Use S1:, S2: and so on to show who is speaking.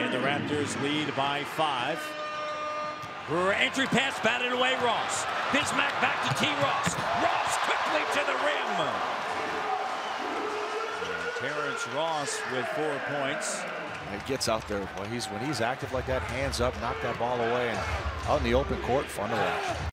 S1: And the Raptors lead by 5. Brewer entry pass batted away. Ross. Bismack back to T. Ross. Ross quickly to the rim. And Terrence Ross with 4 points.
S2: He gets out there when he's active like that, hands up, knock that ball away, and out in the open court, fun to watch.